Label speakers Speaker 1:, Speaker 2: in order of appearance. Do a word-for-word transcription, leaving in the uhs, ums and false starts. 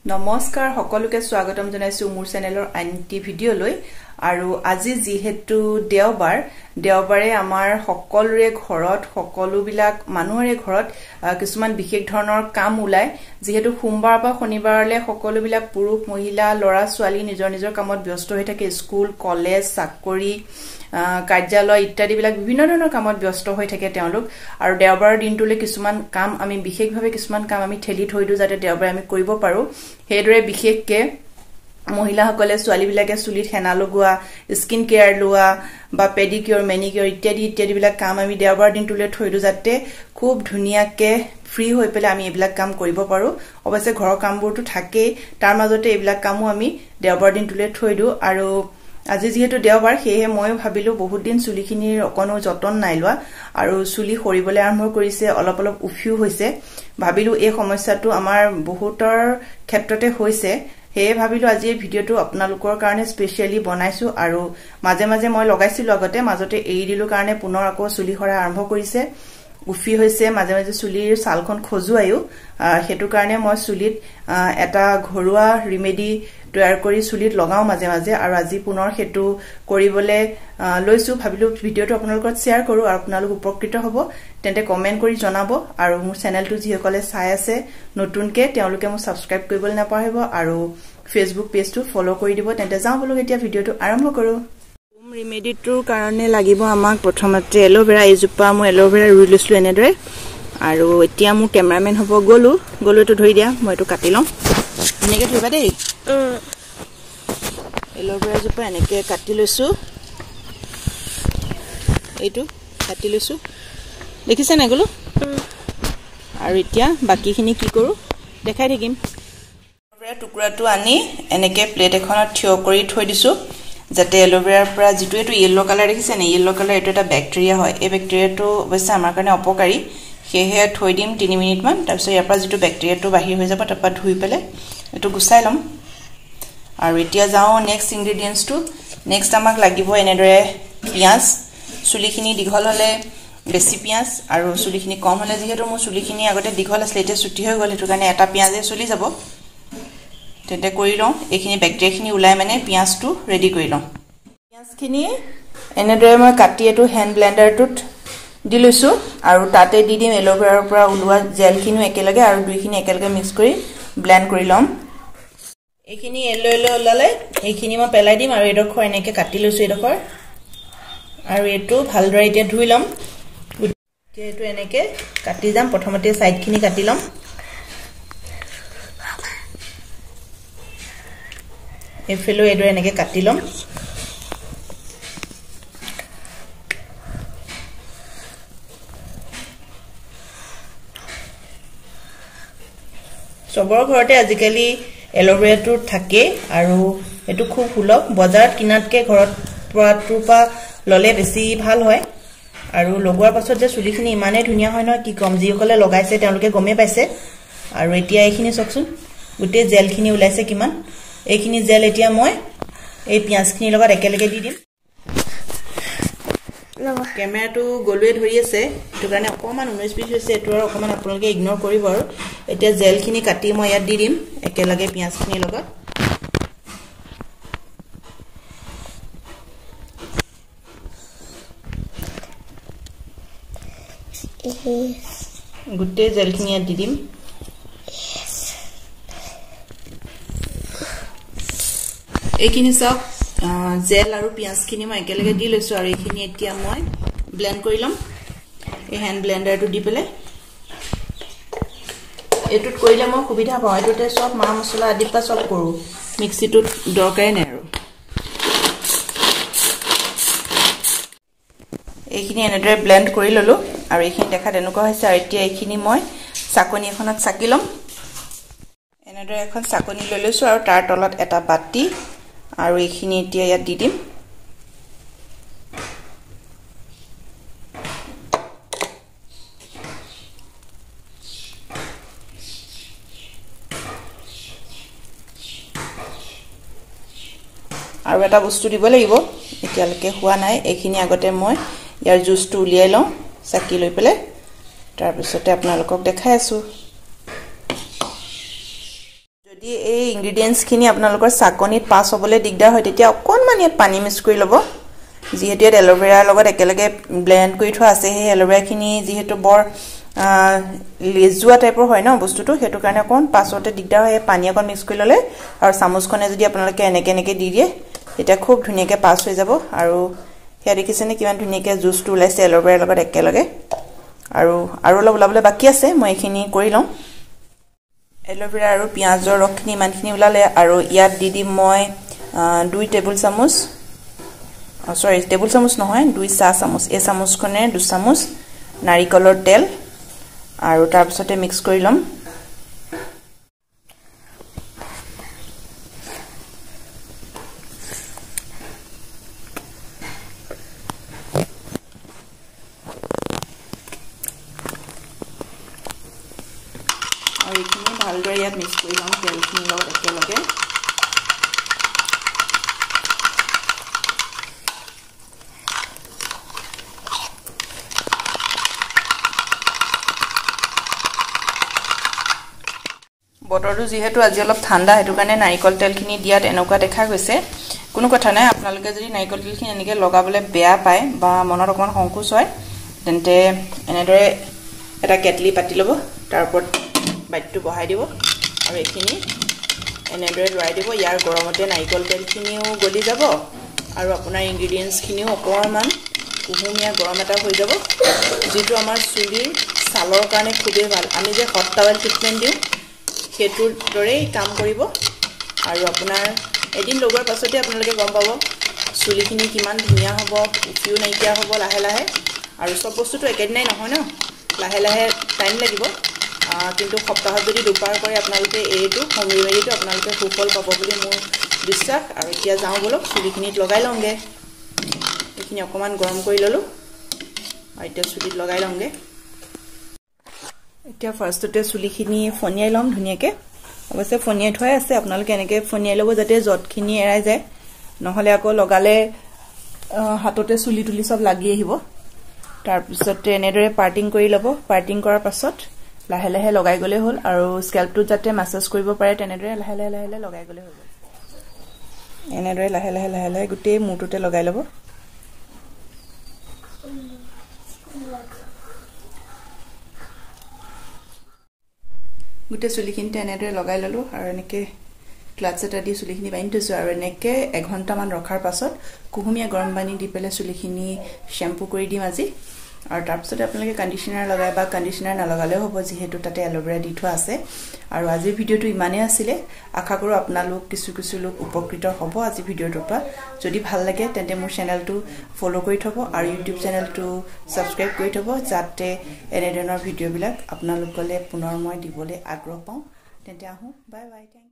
Speaker 1: নমস্কাৰ সকলোকে স্বাগতম জনাইছো মোৰ চেনেলৰ আনটি ভিডিও লৈ আৰু আজি যেহেতু দেওবাৰ দেওবাৰে আমাৰ সকলোৰে ঘৰত সকলোবিলাক মানুহৰে ঘৰত কিছুমান বিশেষ ধৰণৰ কাম ওলাই যেহেতু সোমবাৰ বা শনিবাৰলে সকলোবিলাক পুৰুষ মহিলা লৰা ছোৱালী নিজৰ নিজৰ কামত ব্যস্ত হৈ থাকে স্কুল কলেজ চাকৰি কাৰ্যালয় ইত্যাদি বিলাক বিভিন্ন ধৰণৰ কামত ব্যস্ত হৈ থাকে তেওঁলোক আৰু দেওবাৰৰ দিনটোলে কিছুমান কাম আমি বিশেষভাৱে কিছুমান কাম আমি ঠেলি থৈ দিও যাতে দেওবাৰে আমি কৰিব পাৰো হেদৰে বিশেষকে মহিলা সকলে ছোৱালী বিলাকে চুলিত হেনা লগোৱা স্কিন কেয়াৰ লোৱা বা পেডিকিউৰ মেনিকিউৰ ইত্যাদি ইত্যাদি বিলাক কাম আমি দেওবাৰ দিনটোলে থৈ দিও যাতে খুব ধুনিয়াকে ফ্ৰী হৈ পেলে আমি এবিলাক কাম কৰিব পাৰো অৱশ্যে ঘৰৰ কামবোৰটো থাকেই তাৰ মাজতে এবিলাক কামো আমি দেওবাৰ দিনটোলে থৈ দিও আৰু আজি যেহেতু দেওবাৰ হেহে মই ভাবিলো বহুত দিন চুলিখিনিৰ অকনো যতন নাই লোৱা আৰু চুলি খৰিবলৈ আৰম্ভ কৰিছে অলপ অলপ উফিও হৈছে ভাবিলো এই সমস্যাটো আমাৰ বহুতৰ ক্ষেত্ৰতে হৈছে হে ভাবিলো আজি এই ভিডিওটো আপোনালোকৰ কাৰণে স্পেশালি বনাইছো আৰু মাজে মাজে মই লগাইছিলো আগতে মাজতে এৰি দিলো কাৰণে পুনৰ আকৌ চুলি খৰা আৰম্ভ কৰিছে উফি হৈছে মাজে মাজে চুলিৰ ছালখন খজুৱায়ো হেতু কাৰণে মই চুলিত এটা ঘৰুৱা ৰিমেডি তৈয়াৰ কৰি চুলিত লগাও মাজে মাজে আৰু আজি পুনৰ হেতু কৰিবলে লৈছো ভাবিলো ভিডিওটো আপোনালোকৰ শেয়াৰ কৰো আৰু আপোনালোক উপকৃত হ'ব তেন্তে কমেন্ট কৰি জনাব আৰু মোৰ চেনেলটো যিসকলে চাই আছে নতুনকে তেওঁলোকে মোক সাবস্ক্ৰাইব কৰিবলৈ নাপাহৰিব আৰু ফেসবুক পেজটো ফলো কৰি দিব তেন্তে যাও বলক এতিয়া ভিডিওটো আৰম্ভ কৰো হোম ৰিমেডিটোৰ কাৰণে লাগিব আমাক প্ৰথমতে এলোভেৰা এজোপা মই এলোভেৰা ৰুই লৈছো এনেদৰে আৰু এতিয়া মোৰ কেমেৰামেন হ'ব গলু গলুটো ধৰি দিয়া মই এটো কাটি লম এনেকে ধৰিবা দেই এলোভেৰা জোপা এনেকে কাটি লৈছো এইটো কাটি লৈছো দেখিছে না গলু আৰু এতিয়া বাকিখিনি কি কৰো দেখাই থাকিম এলোভেৰা টুকুৰাটো আনি এনেকে প্লেট এখনত থিয় কৰি থৈ দিছো যাতে এলোভেৰাৰ পৰা যেটো এটো ইয়েলো কালাৰ দেখিছে না ইয়েলো কালাৰ এটো এটা ব্যাকটেৰিয়া হয় এই ব্যাকটেৰিয়াটো অৱশ্যে আমাৰ কাৰণে অপকাৰী হেহে থৈ দিম তিনি মিনিট মান তাৰ পিছত ইয়াৰ পৰা যেটো ব্যাকটেৰিয়াটো বাহিৰ হৈ যাব তাৰ পৰা ধুই পেলে এটো গুছাই লম আৰু এতিয়া যাও নেক্সট ইনগ্ৰেডিয়েন্টস টু নেক্সট আমাক লাগিব এনেদৰে পিয়াজ চুলিখিনি দীঘল হলে বেছি পিয়াজ আৰু চুলিখিনি কম হলে যেহেতু মোৰ চুলিখিনি আগতে দীঘল আছিল এতিয়া ছুটি হৈ গল হেতু কাৰণে এটা পিয়াজে চলি যাব তেতে কৰি লওঁ এইখিনি ব্যাকটেৰিয়াখিনি উলাই মানে পিয়াজটো ৰেডি কৰি লওঁ পিয়াজখিনি এনেদৰে মই কাটি এটো হ্যান্ড ব্লেন্ডাৰটোত দি লৈছো আৰু তাতে দি দিম এলোভেৰাৰ পৰা উলোৱা জেলখিনি একেলগে আৰু দুইখিনি একেলগে মিক্স কৰি ব্লেন্ড কৰি লম এইখিনি এলো এলো ওলালে এইখিনি মই পেলাই দিম আৰু এডখৰ এনেকে কাটি লৈছো এডখৰ আৰু এটো ভালদৰে এতিয়া ধুই লম এটো এনেকে কাটি যাম প্ৰথমতে সাইডখিনি কাটি লম এফেলো এডো এনেকে কাটি লম সবৰ ঘৰতে আজিকালি এলোভেৰাটো থাকে আৰু এটো খুব সুলভ বজাৰত কিনাতকে ঘৰত পোৱাটোপা ললে বেছি ভাল হয় আৰু লগোৱাৰ পাছত যে চুলিখিনি ইমানে ধুনিয়া হয় ন কি কম যিসকলে লগাইছে তেওঁলোকে গমে পাইছে আৰু এতিয়া এইখিনি চকচোন গুটে জেলখিনি উলাইছে কিমান এইখিনি জেল এতিয়া মই এই পিয়াজখিনি লগত একেলগে দি দিম কেমেৰাটো গলুৱে ধৰি আছে এটো কাৰণে অকমান ঊনৈশ বিশ হৈছে এটো আৰু অকমান আপোনালোকে ইগনোৰ কৰিব আৰু এতিয়া জেলখিনি কাটি মই ইয়াত দি দিম একেলগে পিয়াজখিনি লগত গুটে জেলখিনি ইয়াত দি দিম এইখিনি সব জেল আৰু পিয়াজখিনি মই একেলগে দি লৈছো আৰু এইখিনি এতিয়া মই ব্লেন্ড কৰি লম এই হ্যান্ড ব্লেন্ডাৰটো দি পেলে এটুত কৰিলে মই সুবিধা পাওঁ এটুতে সব মা মছলা আদি পা সব কৰো মিক্সিটোত দৰকাৰে নাই আৰু এইখিনি এনেদৰে ব্লেন্ড কৰি ললো আৰু এইখিনি দেখা দেনুকা হৈছে আৰু এতিয়া এইখিনি মই চাকনি এখনত চাকি লম এনেদৰে এখন চাকনি লৈ লৈছো আৰু তাৰ তলত এটা বাটি আৰু এইখিনি এতিয়া ইয়াত দি দিম আৰু এটা বস্তু দিব লাগিব এতিয়ালৈকে হোৱা নাই এইখিনি আগতে মই ইয়াৰ জুসটো উলিয়াই লওঁ চাকি লৈ পেলে তাৰ পিছতে আপোনালোকক দেখাই আছো যদি যদি এই ইনগ্ৰেডিয়েন্টছখিনি আপোনালোকৰ চাকনিত পাছ হ'বলৈ দিগদাৰ হয় তেতিয়া অকণমান ইয়াত পানী মিক্স কৰি ল'ব যিহেতু ইয়াত এল'ভেৰাৰ লগত একেলগে ব্লেন্ড কৰি থোৱা আছে সেই এল'ভেৰাখিনি যিহেতু বৰ লেজুৱা টাইপৰ হয় ন বস্তুটো সেইটো কাৰণে অকণ পাছতে দিগদাৰ হয় পানী অকণ মিক্স কৰি ল'লে আৰু চামুচখনে যদি আপোনালোকে এনেকে এনেকে দি দিয়ে তেতিয়া খুব ধুনীয়াকৈ পাছ হৈ যাব আৰু সেয়া দেখিছেনে কিমান ধুনীয়াকৈ জুচটো ওলাইছে এল'ভেৰাৰ লগত একেলগে আৰু আৰু অলপ ওলাবলৈ বাকী আছে মই এইখিনি কৰি লওঁ এল'ভেৰা আৰু পিঁয়াজৰ ৰসখিনি ইমানখিনি ওলালে আৰু ইয়াত দি দিম মই দুই টেবুল চামুচ সৰি টেবুল চামুচ নহয় দুই চাহ চামুচ এই চামুচখনে দুই চামুচ নাৰিকলৰ তেল আৰু তাৰপিছতে মিক্স কৰি ল'ম আৰু এইখিনি ভালদৰে ইয়াত মিক্স কৰি ল'ম তেলখিনিৰ লগত একেলগে বতৰটো যিহেতু আজি অলপ ঠাণ্ডা সেইটো কাৰণে নাৰিকল তেলখিনি দিয়াত এনেকুৱা দেখা গৈছে কোনো কথা নাই আপোনালোকে যদি নাৰিকল তেলখিনি এনেকৈ লগাবলৈ বেয়া পায় বা মনত অকণমান সংকোচ হয় তেন্তে এনেদৰে এটা কেটলি পাতি ল'ব তাৰ ওপৰত বাইটটো বহাই দিব আৰু এইখিনি এনেদৰে লৰাই দিব ইয়াৰ গৰমতে নাৰিকল তেলখিনিও গলি যাব আৰু আপোনাৰ ইনগ্ৰেডিয়েন্টছখিনিও অকণমান কুহুমীয়া গৰম এটা হৈ যাব যিটো আমাৰ চুলিৰ ছালৰ কাৰণে খুবেই ভাল আমি যে হট টাৱেল ট্ৰিটমেণ্ট দিওঁ সেইটোৰ দৰেই কাম কৰিব আৰু আপোনাৰ এদিন লগোৱাৰ পাছতে আপোনালোকে গম পাব চুলিখিনি কিমান ধুনীয়া হ'ব উফিও নাইকিয়া হ'ব লাহে লাহে আৰু চব বস্তুটো একেদিনাই নহয় ন লাহে লাহে টাইম লাগিব কিন্তু সপ্তাহত যদি দুবাৰ কৰে আপোনালোকে এইটো হোম ৰেমেডিটো আপোনালোকে সুফল পাব বুলি মোৰ বিশ্বাস আৰু এতিয়া যাওঁ বলক চুলিখিনিত লগাই লওঁগৈ এইখিনি অকণমান গৰম কৰি ল'লোঁ আৰু এতিয়া চুলিত লগাই লওঁগৈ এতিয়া ফাৰ্ষ্টতে চুলিখিনি ফনিয়াই ল'ম ধুনীয়াকৈ অৱশ্যে ফনিয়াই থোৱাই আছে আপোনালোকে এনেকৈ ফনিয়াই ল'ব যাতে জটখিনি এৰাই যায় নহ'লে আকৌ লগালে হাততে চুলি তুলি চব লাগি আহিব তাৰপিছতে এনেদৰে পাৰ্টিং কৰি ল'ব পাৰ্টিং কৰাৰ পাছত লাহে লাহে লগাই গ'লে হ'ল আৰু স্কেল্পটোত যাতে মাছাজ কৰিব পাৰে তেনেদৰে লাহে লাহে লাহে লাহে লগাই গ'লে হৈ গ'ল এনেদৰে লাহে লাহে লাহে লাহে গোটেই মূৰটোতে লগাই ল'ব গোটেই চুলিখিনিতে এনেদৰে লগাই ল'লোঁ আৰু এনেকৈ ক্লাটছ এটা দি চুলিখিনি বান্ধি থৈছোঁ আৰু এনেকৈ এঘণ্টামান ৰখাৰ পাছত কুহুমীয়া গৰম পানী দি পেলাই চুলিখিনি শ্বেম্পু কৰি দিম আজি আৰু তাৰপিছতে আপোনালোকে কণ্ডিশ্যনাৰ লগাই বা কণ্ডিশ্যনাৰ নলগালেও হ'ব যিহেতু তাতে এল'ভেৰা দি থোৱা আছে আৰু আজিৰ ভিডিঅ'টো ইমানেই আছিলে আশা কৰোঁ আপোনালোক কিছু কিছু লোক উপকৃত হ'ব আজি ভিডিঅ'টোৰ পৰা যদি ভাল লাগে তেন্তে মোৰ চেনেলটো ফ'ল' কৰি থ'ব আৰু ইউটিউব চেনেলটো ছাবস্ক্ৰাইব কৰি থ'ব যাতে এনেধৰণৰ ভিডিঅ'বিলাক আপোনালোকলৈ পুনৰ মই দিবলৈ আগ্ৰহ পাওঁ তেন্তে আহোঁ বাই বাই